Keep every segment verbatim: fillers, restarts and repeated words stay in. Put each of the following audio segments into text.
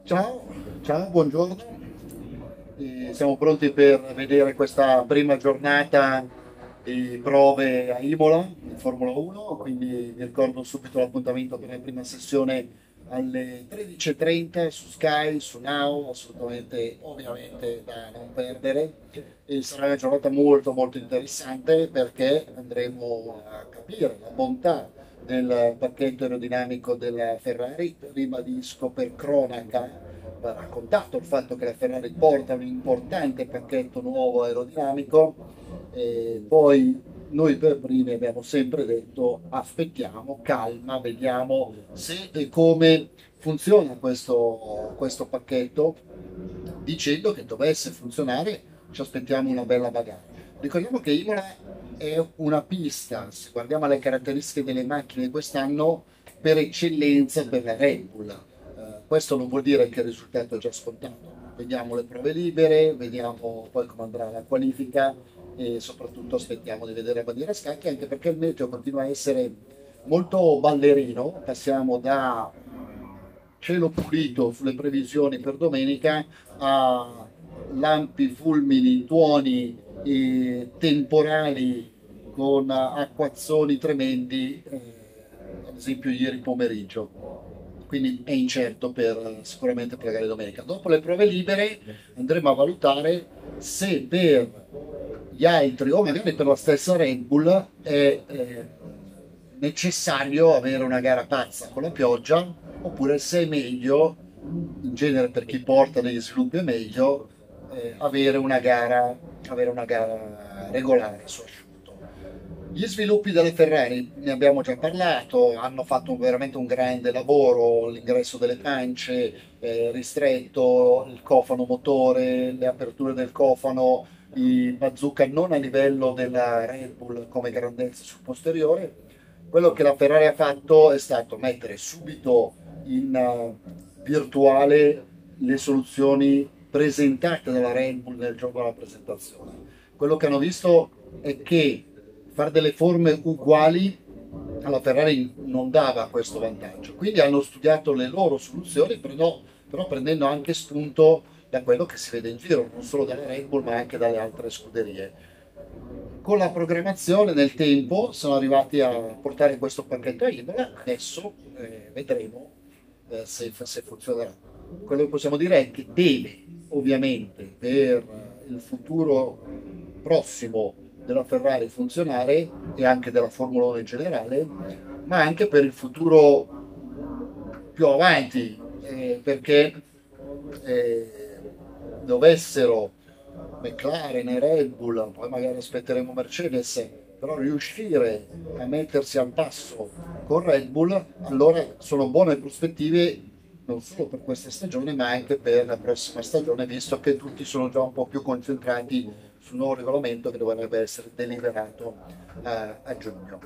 Ciao, ciao, buongiorno. E siamo pronti per vedere questa prima giornata di prove a Imola in Formula uno, quindi vi ricordo subito l'appuntamento per la prima sessione alle tredici e trenta su Sky, su Now, assolutamente, ovviamente da non perdere. E sarà una giornata molto molto interessante perché andremo a capire la bontà del pacchetto aerodinamico della Ferrari. Ribadisco per cronaca, va raccontato il fatto che la Ferrari porta un importante pacchetto nuovo aerodinamico, e poi noi per primi abbiamo sempre detto aspettiamo, calma, vediamo se e come funziona questo, questo pacchetto, dicendo che dovesse funzionare ci aspettiamo una bella bagarre. Ricordiamo che Imola è una pista, se guardiamo le caratteristiche delle macchine quest'anno, per eccellenza per la Red Bull. Eh, questo non vuol dire che il risultato è già scontato. Vediamo le prove libere, vediamo poi come andrà la qualifica e soprattutto aspettiamo di vedere la bandiera a scacchi, anche perché il meteo continua a essere molto ballerino. Passiamo da cielo pulito sulle previsioni per domenica a lampi, fulmini, tuoni e temporali con acquazzoni tremendi, eh, ad esempio ieri pomeriggio. Quindi è incerto per, sicuramente per la gara di domenica. Dopo le prove libere andremo a valutare se per gli altri o magari per la stessa Red Bull è eh, necessario avere una gara pazza con la pioggia, oppure se è meglio, in genere per chi porta degli sviluppi è meglio, eh, avere una gara, avere una gara regolare su asciutto. Gli sviluppi delle Ferrari, ne abbiamo già parlato, hanno fatto veramente un grande lavoro, l'ingresso delle pance, eh, ristretto, il cofano motore, le aperture del cofano, i bazooka non a livello della Red Bull come grandezza sul posteriore. Quello che la Ferrari ha fatto è stato mettere subito in uh, virtuale le soluzioni presentate dalla Red Bull nel giorno della presentazione. Quello che hanno visto è che fare delle forme uguali alla Ferrari non dava questo vantaggio, quindi hanno studiato le loro soluzioni, però, però prendendo anche spunto da quello che si vede in giro, non solo dalla Red Bull ma anche dalle altre scuderie. Con la programmazione nel tempo sono arrivati a portare questo pacchetto a Imola, adesso eh, vedremo eh, se, se funzionerà. Quello che possiamo dire è che deve ovviamente per il futuro prossimo della Ferrari funzionare, e anche della Formula uno in generale, ma anche per il futuro più avanti, eh, perché eh, dovessero McLaren e Red Bull, poi magari aspetteremo Mercedes, però riuscire a mettersi al passo con Red Bull, allora sono buone prospettive non solo per questa stagione, ma anche per la prossima stagione, visto che tutti sono già un po' più concentrati sul nuovo regolamento che dovrebbe essere deliberato a, a giugno.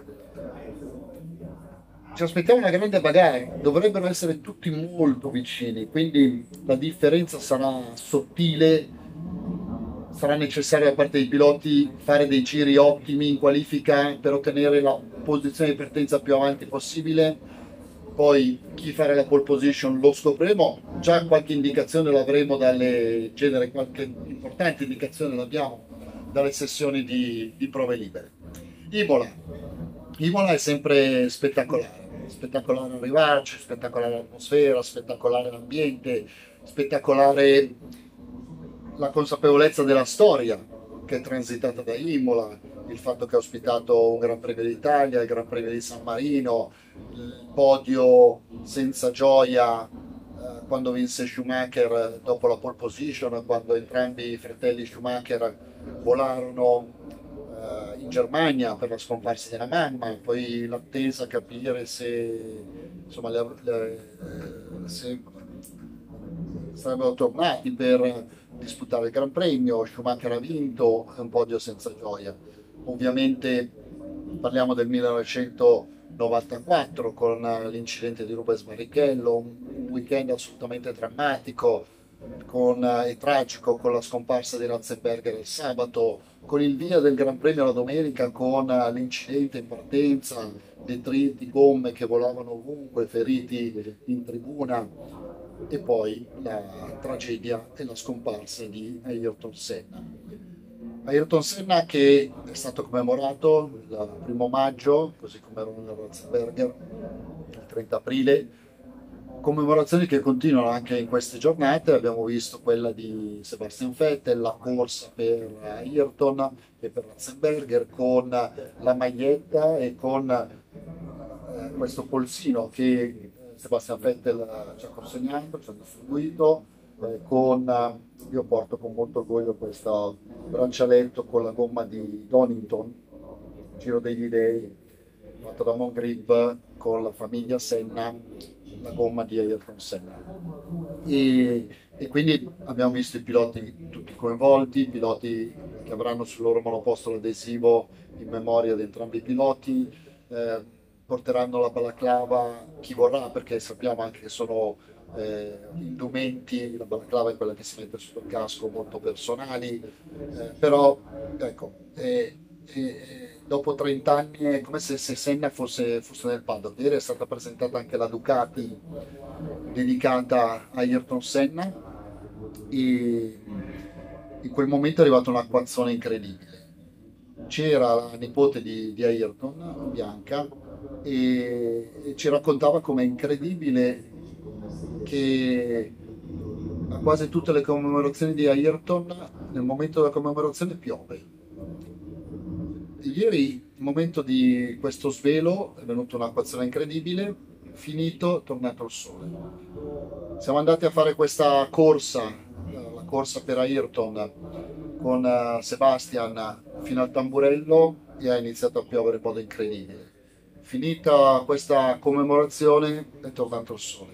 Ci aspettiamo una grande bagarre, dovrebbero essere tutti molto vicini, quindi la differenza sarà sottile, sarà necessario da parte dei piloti fare dei giri ottimi in qualifica per ottenere la posizione di partenza più avanti possibile. Poi chi fare la pole position lo scopriremo, già qualche indicazione l'avremo dalle genere, qualche importante indicazione l'abbiamo dalle sessioni di, di prove libere. Imola. Imola è sempre spettacolare, spettacolare arrivarci, spettacolare l'atmosfera, spettacolare l'ambiente, spettacolare la consapevolezza della storia che è transitata da Imola, il fatto che ha ospitato un Gran Premio d'Italia, il Gran Premio di San Marino, il podio senza gioia eh, quando vinse Schumacher dopo la pole position, quando entrambi i fratelli Schumacher volarono eh, in Germania per la scomparsa della mamma, poi l'attesa a capire se, insomma, le, le, se sarebbero tornati per disputare il Gran Premio. Schumacher ha vinto, è un podio senza gioia. Ovviamente parliamo del millenovecentonovantaquattro con l'incidente di Rubens Barrichello, un weekend assolutamente drammatico con, e tragico, con la scomparsa di Ratzenberger il sabato, con il via del Gran Premio la domenica, con l'incidente in partenza, detriti, gomme che volavano ovunque, feriti in tribuna. e poi la tragedia e la scomparsa di Ayrton Senna. Ayrton Senna che è stato commemorato il primo maggio, così come Ronald Ratzenberger, il trenta aprile, commemorazioni che continuano anche in queste giornate. Abbiamo visto quella di Sebastian Vettel, la corsa per Ayrton e per Ratzenberger con la maglietta e con eh, questo polsino che Sebastian Vettel ci ha consegnato, ci ha distribuito, eh, con, io porto con molto orgoglio questo braccialetto con la gomma di Donington, Giro degli Dei, fatto da Mongrip con la famiglia Senna, la gomma di Ayrton Senna. E, e quindi abbiamo visto i piloti tutti coinvolti, i piloti che avranno sul loro monoposto l'adesivo in memoria di entrambi i piloti, eh, porteranno la balaclava chi vorrà, perché sappiamo anche che sono eh, indumenti, la balaclava è quella che si mette sotto il casco, molto personali, eh, però ecco, eh, eh, dopo trenta anni è come se, se Senna fosse, fosse nel paddock. Ieri è stata presentata anche la Ducati dedicata a Ayrton Senna e in quel momento è arrivata un'acquazzone incredibile. C'era la nipote di, di Ayrton, Bianca, e, e ci raccontava com'è incredibile che a quasi tutte le commemorazioni di Ayrton, nel momento della commemorazione piove. Ieri, il momento di questo svelo, è venuta un'acquazzone incredibile, finito, è tornato il sole. Siamo andati a fare questa corsa, la corsa per Ayrton, con Sebastian fino al tamburello e ha iniziato a piovere in modo incredibile. Finita questa commemorazione è tornato il sole.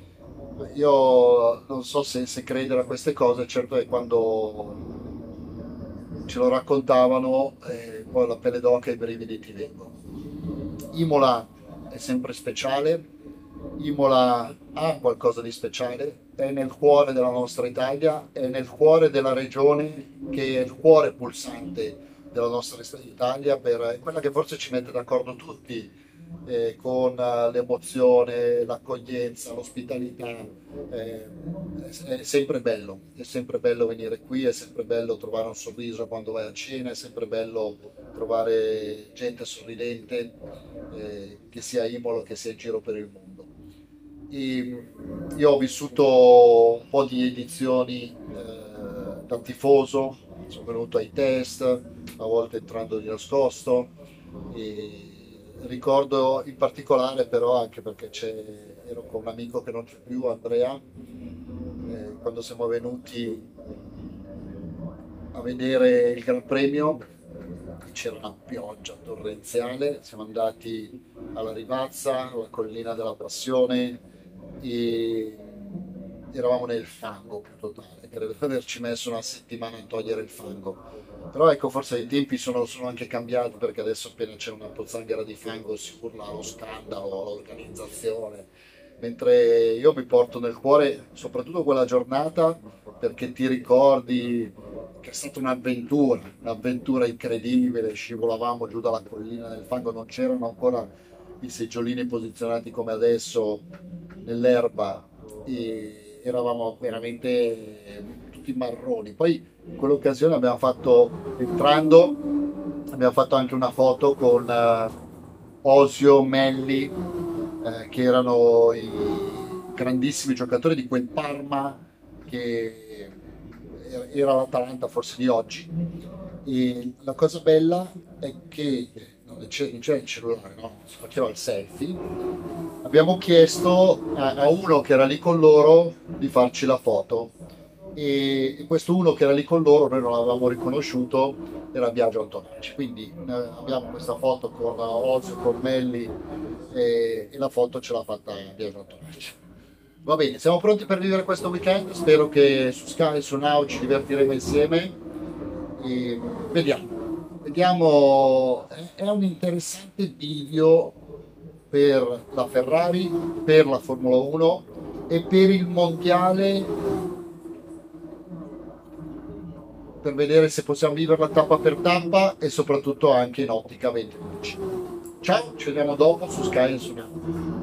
Io non so se, se credere a queste cose, certo è quando ce lo raccontavano e poi la pelle d'oca e i brividi ti vengono. Imola è sempre speciale, Imola ha qualcosa di speciale, è nel cuore della nostra Italia, è nel cuore della regione che è il cuore pulsante della nostra Italia, per, è quella che forse ci mette d'accordo tutti, eh, con uh, l'emozione, l'accoglienza, l'ospitalità. Eh, è, è sempre bello, è sempre bello venire qui, è sempre bello trovare un sorriso quando vai a cena, è sempre bello trovare gente sorridente, eh, che sia a Imola che sia in giro per il mondo. E io ho vissuto un po' di edizioni eh, da tifoso, sono venuto ai test, a volte entrando di nascosto, e ricordo in particolare però anche perché ero con un amico che non c'è più, Andrea, eh, quando siamo venuti a vedere il Gran Premio, c'era una pioggia torrenziale, siamo andati alla Rivazza, alla Collina della Passione, e eravamo nel fango più totale, credo di averci messo una settimana a togliere il fango. Però ecco, forse i tempi sono, sono anche cambiati, perché adesso appena c'è una pozzanghera di fango si urla allo scandalo, all'organizzazione, mentre io mi porto nel cuore soprattutto quella giornata, perché ti ricordi che è stata un'avventura, un'avventura incredibile, scivolavamo giù dalla collina nel fango, non c'erano ancora i seggiolini posizionati come adesso nell'erba e eravamo veramente tutti marroni. Poi in quell'occasione abbiamo fatto, entrando, abbiamo fatto anche una foto con uh, Osio, Melli, eh, che erano i grandissimi giocatori di quel Parma che era l'Atalanta forse di oggi. E la cosa bella è che non c'era il cellulare, no? Si faceva il selfie. Abbiamo chiesto a, a uno che era lì con loro di farci la foto, e, e questo uno che era lì con loro noi non l'avevamo riconosciuto, era Biagio Antonacci. Quindi eh, abbiamo questa foto con Ozio, Cormelli, e, e la foto ce l'ha fatta Biagio Antonacci. Va bene, siamo pronti per vivere questo weekend, spero che su Sky e su Now ci divertiremo insieme e vediamo. Vediamo, è un interessante video per la Ferrari, per la Formula uno e per il mondiale, per vedere se possiamo viverla tappa per tappa e soprattutto anche in ottica venti venticinque. Ciao, ci vediamo dopo su Sky e su Now.